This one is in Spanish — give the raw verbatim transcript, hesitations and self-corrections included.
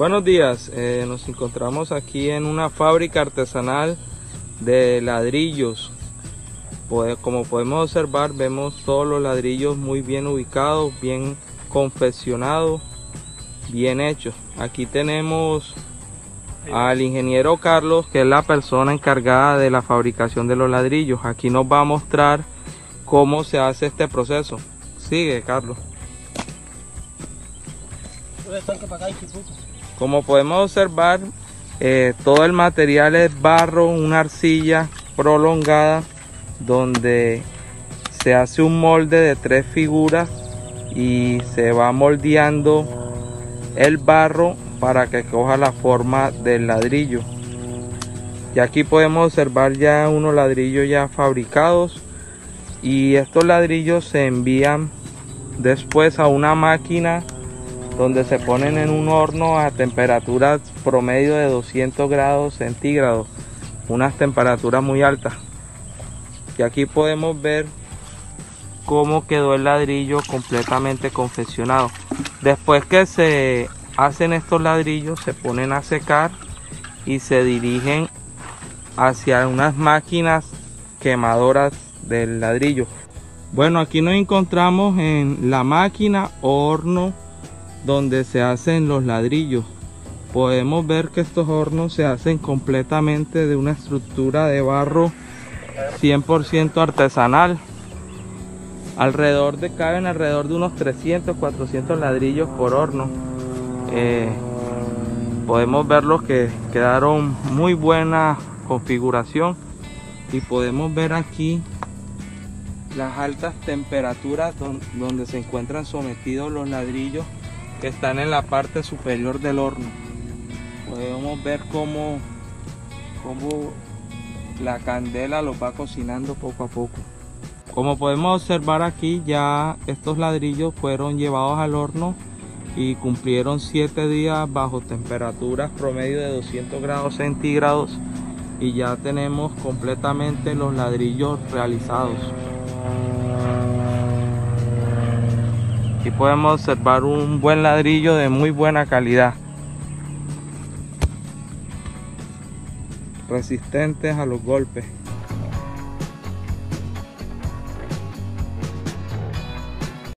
Buenos días, eh, nos encontramos aquí en una fábrica artesanal de ladrillos. Pues, como podemos observar, vemos todos los ladrillos muy bien ubicados, bien confeccionados, bien hechos. Aquí tenemos al ingeniero Carlos, que es la persona encargada de la fabricación de los ladrillos. Aquí nos va a mostrar cómo se hace este proceso. Sigue, Carlos. Como podemos observar, eh, todo el material es barro, una arcilla prolongada donde se hace un molde de tres figuras y se va moldeando el barro para que coja la forma del ladrillo. Y aquí podemos observar ya unos ladrillos ya fabricados, y estos ladrillos se envían después a una máquina donde se ponen en un horno a temperaturas promedio de doscientos grados centígrados, unas temperaturas muy altas. Y aquí podemos ver cómo quedó el ladrillo completamente confeccionado. Después que se hacen estos ladrillos, se ponen a secar y se dirigen hacia unas máquinas quemadoras del ladrillo. Bueno, aquí nos encontramos en la máquina o horno donde se hacen los ladrillos. Podemos ver que estos hornos se hacen completamente de una estructura de barro cien por ciento artesanal. Alrededor de caben alrededor de unos trescientos cuatrocientos ladrillos por horno. Eh, podemos ver los que quedaron muy buena configuración, y podemos ver aquí las altas temperaturas don, donde se encuentran sometidos los ladrillos que están en la parte superior del horno. Podemos ver cómo, cómo la candela los va cocinando poco a poco. Como podemos observar aquí, ya estos ladrillos fueron llevados al horno y cumplieron siete días bajo temperaturas promedio de doscientos grados centígrados, y ya tenemos completamente los ladrillos realizados. Aquí podemos observar un buen ladrillo de muy buena calidad, resistentes a los golpes.